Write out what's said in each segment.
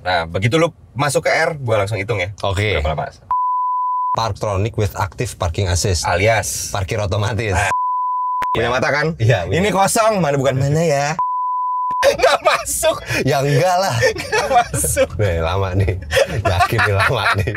Nah, begitu lu masuk ke R, gua langsung hitung ya. Oke. Berapa lama? Parktronic with active parking assist. Alias Parkir otomatis. punya mata kan? Iya. Ini kosong, mana bukan mana ya? Nggak masuk. Ya enggak lah. Nggak masuk. Nih lama nih. Yakin nih lama nih.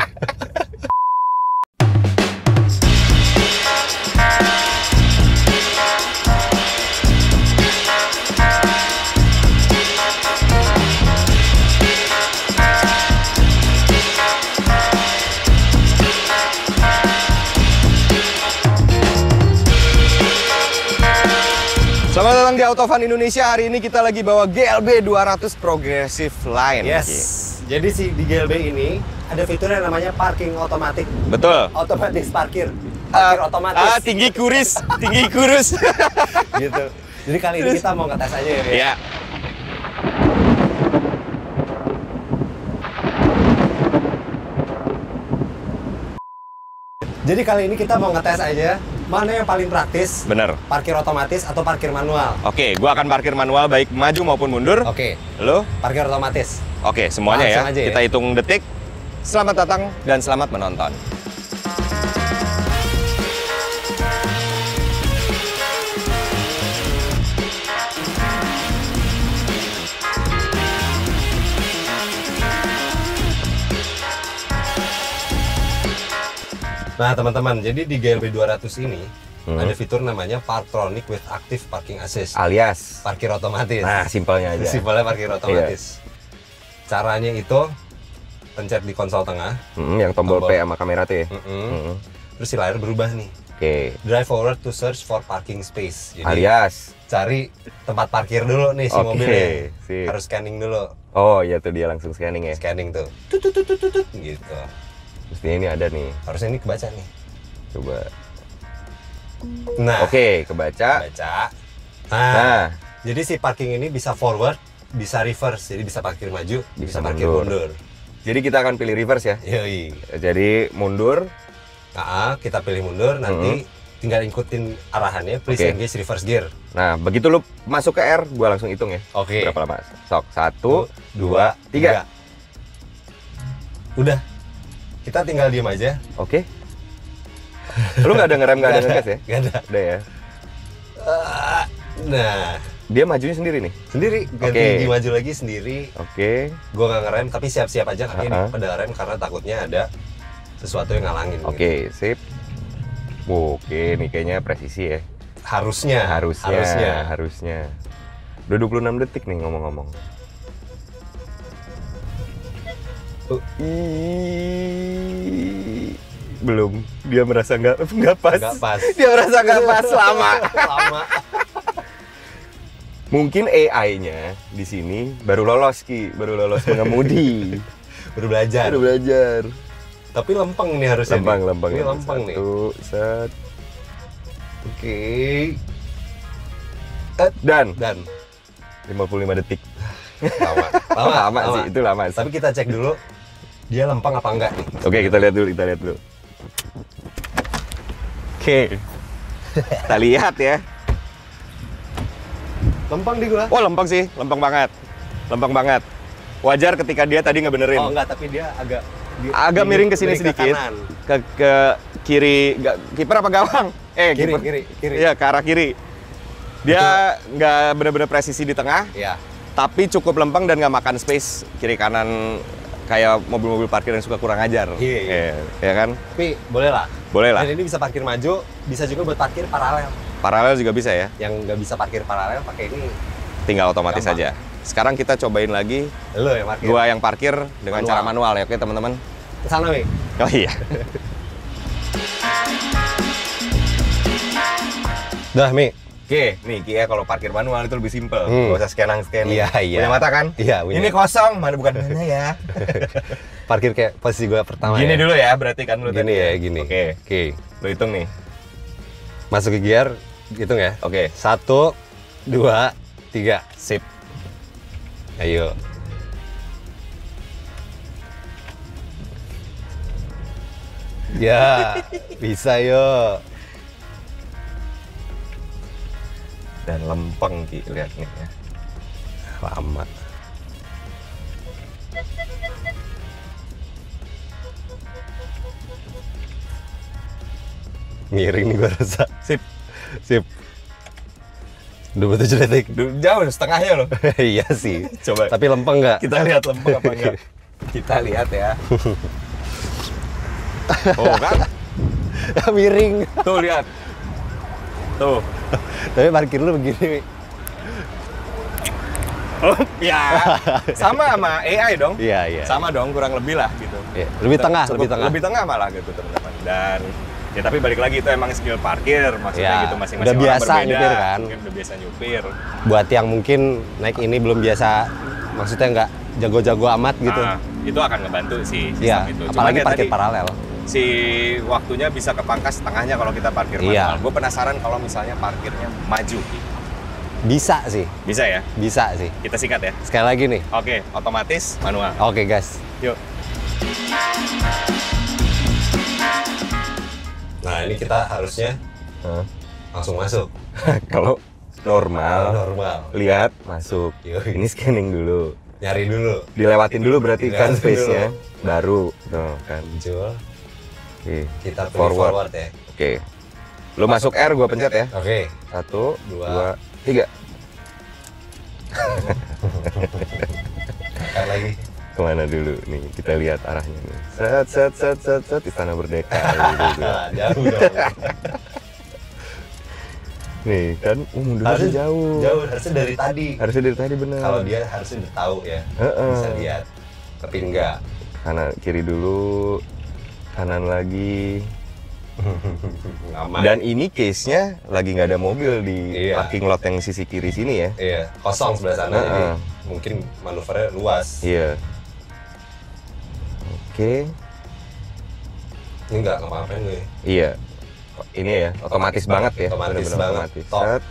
Selamat datang di Autofun Indonesia. Hari ini kita lagi bawa GLB 200 Progressive Line. Yes. Jadi si di GLB ini ada fitur yang namanya parking otomatis. Betul. Otomatis parkir. Parkir otomatis. Tinggi kurus, tinggi kurus. Gitu. Jadi kali ini kita mau ngetes aja ya. Ya. Jadi kali ini kita mau ngetes aja mana yang paling praktis. Bener. Parkir otomatis atau parkir manual. Oke, gua akan parkir manual baik maju maupun mundur. Oke. Lo? Parkir otomatis. Oke, semuanya Langsung ya. aja ya. Kita hitung detik. Selamat datang dan selamat menonton. Nah teman-teman, jadi di GLB 200 ini ada fitur namanya Parktronic with active parking assist. Alias Parkir otomatis. nah, simpelnya aja. Simpelnya parkir otomatis. Caranya itu pencet di konsol tengah. Yang tombol P sama kamera tuh ya. Terus si layar berubah nih. Oke. Drive forward to search for parking space. Jadi Alias cari tempat parkir dulu nih si Oke, mobilnya. sip. Harus scanning dulu. Oh iya tuh dia langsung scanning ya. Scanning tuh. Tut, tut, tut, tut, tut, gitu. Mestinya ini ada nih. Harusnya ini kebaca nih. Coba. Nah, Oke, kebaca. baca. Nah, Jadi si parking ini bisa forward, bisa reverse. Jadi bisa parkir maju, bisa parkir mundur. jadi kita akan pilih reverse ya. Yoi. Jadi mundur. Kita pilih mundur, nanti tinggal ikutin arahannya, please Oke. engage reverse gear. Nah, begitu lu masuk ke R, gua langsung hitung ya. Oke. Berapa lama? Sok, 1, 2, 3. Udah. Kita tinggal diem aja. Oke. Lu nggak ada ngerem, nggak ada ngegas ya? Gak ada. Udah ya. Nah, Dia majunya sendiri nih. sendiri. Ganti Oke. maju lagi sendiri. Oke. Gua nggak ngerem, tapi siap-siap aja kaki ini Ha-ha. pedal rem karena takutnya ada sesuatu yang ngalangin. Gitu. Oke, sip. Oke, nih kayaknya presisi ya. Harusnya. Harusnya. Udah 26 detik nih ngomong-ngomong. Belum. Dia merasa nggak pas. Nggak pas. Dia merasa nggak pas lama. Lama. Mungkin AI-nya di sini baru lolos baru lolos mengemudi. Baru belajar. Baru belajar. Tapi lempeng nih harusnya. Lempeng Ini ya. lempeng nih. Satu, set. Oke. Dan Dan 55 detik. lama sih, itu lama sih. Tapi kita cek dulu dia lempeng apa enggak nih. Oke, kita lihat dulu. Oke. Kita lihat ya. Lempeng di gua. Oh, lempeng sih, lempeng banget. Wajar ketika dia tadi ngebenerin. Oh enggak, tapi dia Agak miring ke sini sedikit. kanan. Ke kiri, kiper apa gawang? Kiri, kiper. kiri. Iya, ke arah kiri. Dia nggak bener-bener presisi di tengah, Iya. tapi cukup lempeng dan nggak makan space kiri kanan kayak mobil-mobil parkir yang suka kurang ajar. Iya. Ya kan? Tapi boleh lah. Boleh lah. Dan ini bisa parkir maju, bisa juga buat parkir paralel. Paralel juga bisa ya. Yang nggak bisa parkir paralel pakai ini Tinggal otomatis Gampang. saja. Sekarang kita cobain lagi. lo yang parkir. Gua yang parkir dengan Manual. cara manual ya, oke teman-teman? Kesana nih. Oh iya. Dah, Mi. Oke, nih Kia kalau parkir manual itu lebih simpel. Gak usah scanning. Iya. Punya mata kan? Iya, punya. Ini kosong, mana bukan mana ya? Parkir kayak posisi gua pertama. Gini ya. dulu ya, berarti kan lu Gini tadi ya, gini. Oke. Oke. Lu hitung nih. Masuk ke gear, hitung ya. Oke. 1, 2, 3. Sip. Ayo. Ya, bisa yo. Dan lempeng Ki, lihat nih ya. Lama. Miring nih gua rasa. Sip. 27 detik. Jauh setengahnya loh. Iya sih. Coba. Tapi lempeng nggak? Kita lihat lempeng apa enggak. Kita lihat ya. Oh kan? Miring. Tuh lihat. Tuh. Tapi parkir lu begini. Oh, ya. Sama AI dong. Iya. Sama dong, kurang lebih lah gitu. Iya. Lebih tengah. Lebih tengah malah gitu teman-teman. Dan ya tapi balik lagi itu emang skill parkir maksudnya Ya, gitu masing-masing udah orang biasa berbeda. nyupir kan. Mungkin udah biasa nyupir. Buat yang mungkin naik ini belum biasa, maksudnya nggak jago-jago amat gitu. Nah, itu akan ngebantu sih Iya. sistem itu. Cuman Apalagi ya parkir tadi, paralel. si waktunya bisa kepangkas setengahnya kalau kita parkir Iya. manual. Gue penasaran kalau misalnya parkirnya maju. Bisa sih. Bisa ya? Bisa sih. Kita sikat ya. Sekali lagi nih. Oke, otomatis manual. Oke guys. Yuk. Nah ini kita harusnya langsung masuk. Kalau normal, lihat masuk. Yoi. Ini scanning dulu. Nyari dulu. Dilewatin dulu berarti kan Dilewatin space-nya. Baru. Tuh kan. Muncul. Oke. Kita pilih forward ya. Oke. Lu masuk R, gua pencet ya. Oke. 1, Dua. 2, 3. Angkat lagi. Kemana dulu nih? Kita lihat arahnya nih. Set, Istana Merdeka. Gitu. Jauh dong. Nih kan, mundurnya Harusnya jauh. Jauh, harusnya dari tadi. Harusnya dari tadi bener. Kalau dia harusnya udah tahu ya. Bisa lihat. Tapi enggak. Kanan kiri dulu, kanan lagi. Aman. Dan ini case-nya lagi nggak ada mobil di Iya. parking lot yang sisi kiri sini ya. Iya, kosong sebelah sana jadi mungkin manuvernya luas. Iya. Oke. Ini enggak ngapa-ngapain gue. Iya. Ini ya, otomatis banget ya. Otomatis Bener-bener banget. otomatis. Top. Set.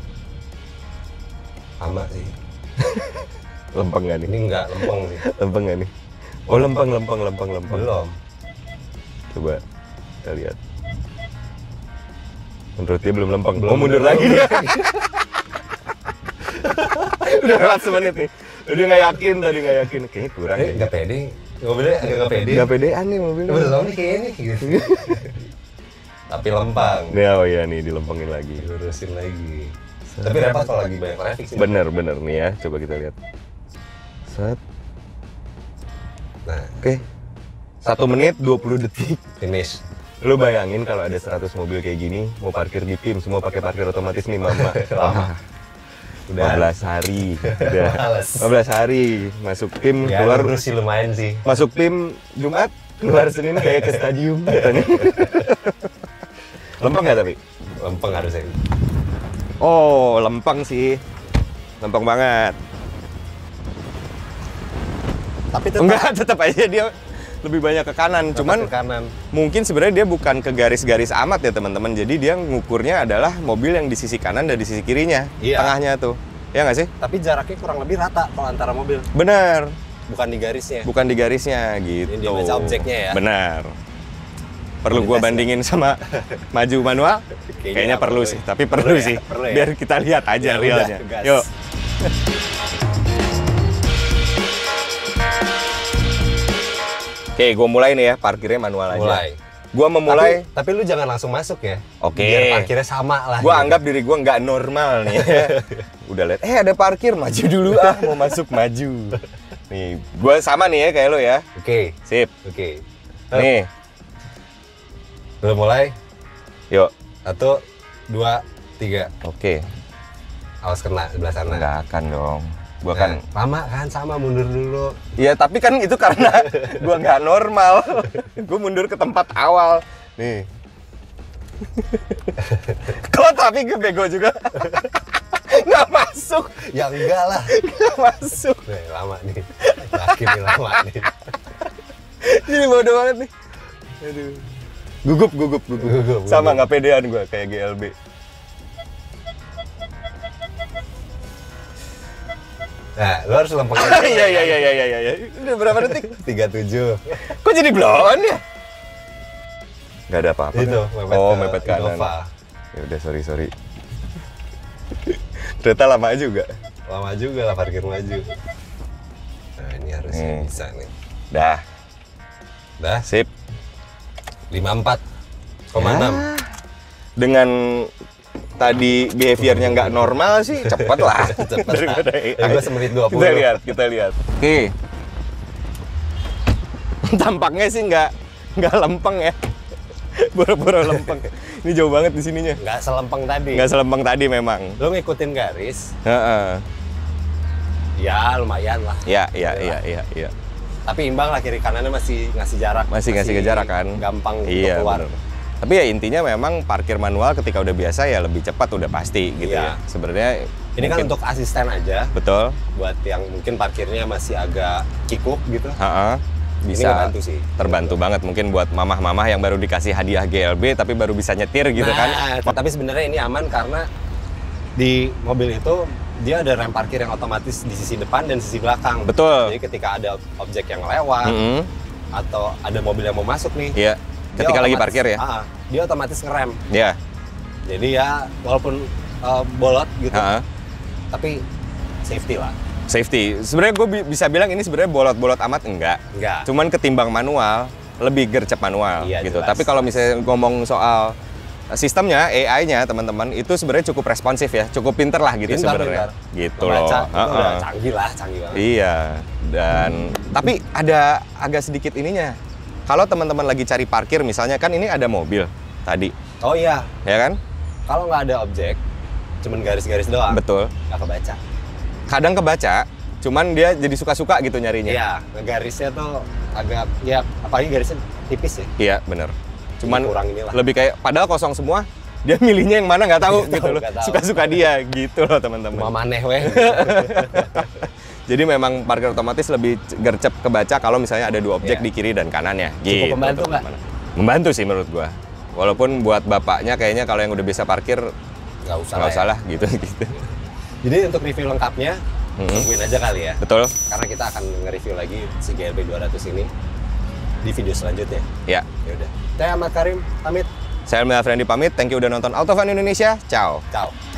Sama sih. Lempeng nggak nih? Ini enggak lempeng sih. Lempeng nggak nih? Oh lempeng. Belum. Coba kita lihat. Menurut dia belum lempeng. Belum, Oh mundur belum. lagi dia. Udah lewat semenit nih. Udah nggak yakin tadi, nggak yakin. Kayaknya kurang ya. Enggak pede. Mobilnya agak enggak pede. Nggak pedean nih mobilnya. Belum nih kayaknya gitu. Tapi lempang. Nih, oh iya nih dilempengin lagi. Dilurusin lagi. Tapi repot kalau lagi banyak traffic sih. Bener nih ya. Coba kita lihat. Set. Nah, Oke. 1 menit 20 detik. finish. Lu bayangin kalau ada 100 mobil kayak gini, mau parkir di PIM, semua pakai parkir otomatis nih mama. Lama. Udah 15 hari. Udah. Males. 15 hari masuk PIM, Ya, keluar lurus sih lumayan sih. masuk PIM Jumat, keluar Senin kayak ke stadium katanya. Lempeng nggak tapi? Lempeng harusnya. Oh, lempeng sih. Lempeng banget. Tapi Enggak, tetap aja dia lebih banyak ke kanan. Cuman ke kanan. mungkin sebenarnya dia bukan ke garis-garis amat ya teman-teman. Jadi dia ngukurnya adalah mobil yang di sisi kanan dan di sisi kirinya, Iya. tengahnya tuh. Ya nggak sih? Tapi jaraknya kurang lebih rata kalau antara mobil. Bener, Bukan di garisnya. bukan di garisnya gitu. Ini dia baca objeknya ya. Bener. Perlu gua Kualitasnya. bandingin sama maju manual? Kayaknya nggak perlu ya. sih, tapi perlu ya, sih. perlu ya. Biar kita lihat aja Ya realnya. udah, gas. Yuk. Oke, gue mulai nih ya, parkirnya manual aja. Mulai. Gue memulai, Tapi lu jangan langsung masuk ya. Oke. Biar parkirnya sama lah. gue gitu. anggap diri gue nggak normal nih. Udah lihat, ada parkir, maju dulu ah, mau masuk maju. Nih, gue sama nih ya kayak lo ya. Oke. Sip. Oke. Nih, Udah mulai. yuk. 1, 2, 3. Oke. Awas kena sebelah sana. Nggak akan dong. Gue Nah, kan, lama kan sama mundur dulu. ya tapi kan itu karena gue nggak normal. Gue mundur ke tempat awal. Nih. Kalau tapi gue bego juga. Nggak masuk. Ya enggak lah. Nggak masuk. Nih, lama nih. Yakin nih lama nih. Ini bodoh banget nih. Aduh. Gugup. Gugup. Sama nggak pedean gue kayak GLB. Nah, lu harus lempeng. Iya. Udah berapa detik? 37. Kok jadi blon ya? Nggak ada apa-apa. Itu, kan? mepet Oh, ke mepet kanan. Innova. Ya udah, sorry. Ternyata lama juga. Lama juga lah parkir maju. Nah, ini harusnya bisa nih. Dah, Dah, sip. 54,6. dengan tadi behaviornya nggak normal sih cepet lah. Daripada AI. Gue semenit 20. Kita lihat. Oke. Tampaknya sih nggak lempeng ya. Boro-boro lempeng. Ini jauh banget di sininya. Nggak selempeng tadi. Nggak selempeng tadi memang. Lo ngikutin garis. Heeh. Ya lumayan lah. Iya. Tapi imbang lah, kiri kanannya masih ngasih jarak. Masih ngasih jarak kan. Gampang untuk Iya, keluar. bener. Tapi ya intinya memang parkir manual ketika udah biasa ya lebih cepat udah pasti gitu Iya. ya. Sebenarnya Ini kan untuk asisten aja. betul. Buat yang mungkin parkirnya masih agak kikuk gitu. Heeh. Ini Bisa ngebantu sih. terbantu banget mungkin buat mamah-mamah yang baru dikasih hadiah GLB tapi baru bisa nyetir gitu kan. Tapi sebenarnya ini aman karena di mobil itu dia ada rem parkir yang otomatis di sisi depan dan sisi belakang. Betul. Jadi ketika ada objek yang lewat Mm-mm. atau ada mobil yang mau masuk nih, Iya. dia Ketika lagi otomatis- parkir ya. Dia otomatis ngerem. Iya. Jadi ya walaupun bolot gitu, Heeh. tapi safety lah. Safety. Sebenarnya gue bisa bilang ini sebenarnya bolot-bolot amat enggak. Enggak. Cuman ketimbang manual lebih gercep manual Iya, gitu. jelas. Tapi kalau misalnya ngomong soal sistemnya, AI-nya teman-teman itu sebenarnya cukup responsif ya, cukup pinter lah gitu sebenarnya. Gitu loh. Baca, itu udah Heeh. canggih banget. Iya. Dan tapi ada agak sedikit ininya. Kalau teman-teman lagi cari parkir misalnya kan ini ada mobil tadi, Oh iya, ya kan? kalau nggak ada objek, cuman garis-garis doang, Betul. nggak kebaca. Kadang kebaca, cuman dia jadi suka-suka gitu nyarinya. Iya, garisnya tuh agak, ya apalagi garisnya tipis ya. Iya, bener. Cuman kurang inilah. lebih kayak padahal kosong semua, dia milihnya yang mana nggak tahu Nggak gitu tahu, loh. nggak tahu. Suka-suka dia gitu loh teman-teman. Cuma maneh weh. Jadi memang parkir otomatis lebih gercep kebaca kalau misalnya ada dua objek Iya. di kiri dan kanannya. Cukup membantu nggak? teman-teman. Membantu sih menurut gua. Walaupun buat bapaknya kayaknya kalau yang udah bisa parkir Nggak usah nggak lah usah ya. lah gitu gitu. Jadi untuk review lengkapnya, tungguin aja kali ya. Betul? Karena kita akan nge-review lagi si GLB 200 ini di video selanjutnya. Ya. Ya udah. Saya Ahmad Karim, pamit. Saya Elmi Afriandi pamit. Thank you udah nonton Autofan Indonesia. Ciao. Ciao.